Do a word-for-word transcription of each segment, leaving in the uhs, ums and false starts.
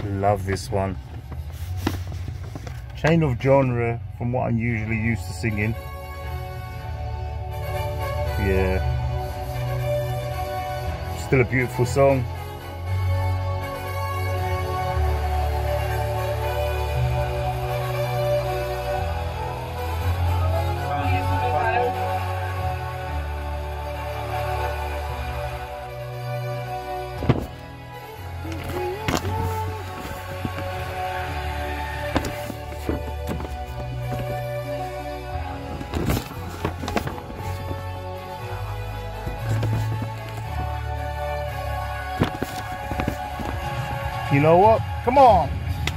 Love this one. Change of genre from what I'm usually used to singing. Yeah. Still a beautiful song. You know what? Come on.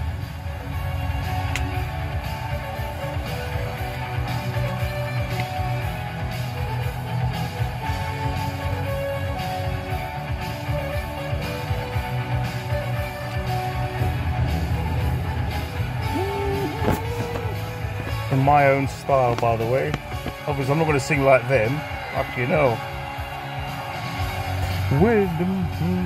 In my own style, by the way. Obviously, I'm not going to sing like them. Fuck you know. Wisdom.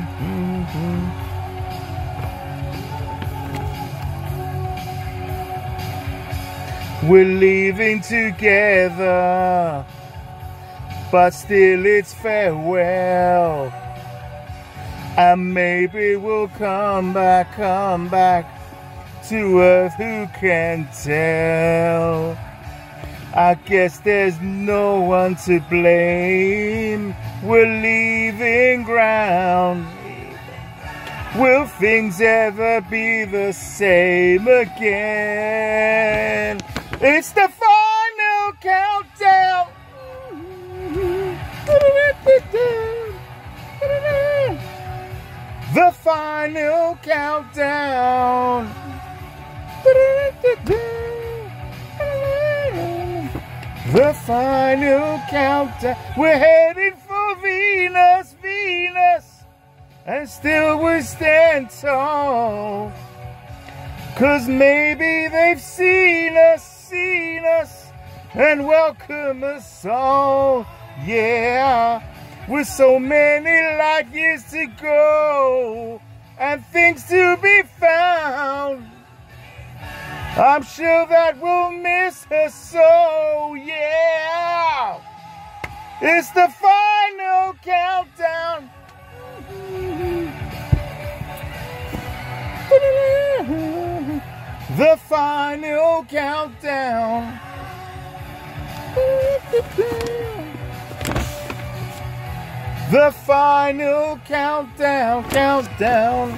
We're leaving together, but still it's farewell. And maybe we'll come back, come back to earth, who can tell? I guess there's no one to blame. We're leaving ground. Will things ever be the same again? It's the final countdown. The final countdown. The final countdown. We're heading for Venus, Venus. And still we stand tall. 'Cause maybe they've seen us, seen us, and welcome us all. Yeah, with so many light years to go and things to be found, I'm sure that we'll miss her so. Yeah, it's the final countdown. The final countdown. The final countdown, countdown.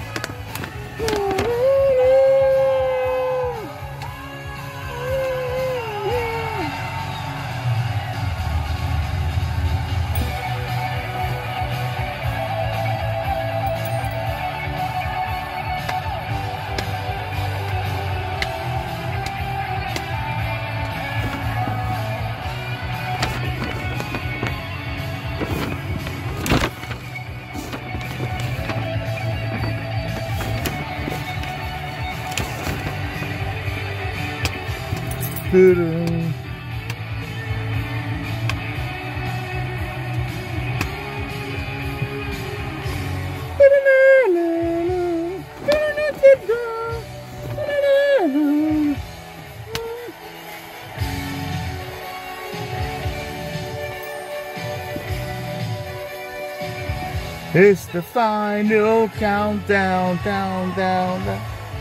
It's the final countdown, down, down, down.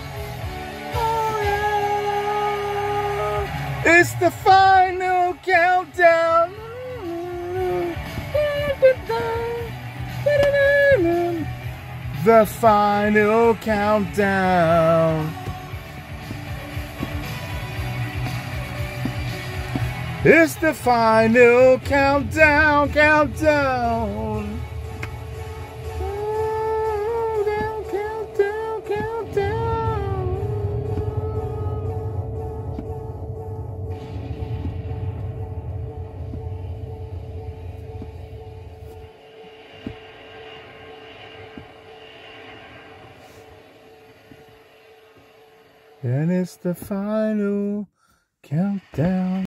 It's the final countdown. The final countdown. It's the final countdown, countdown. And it's the final countdown.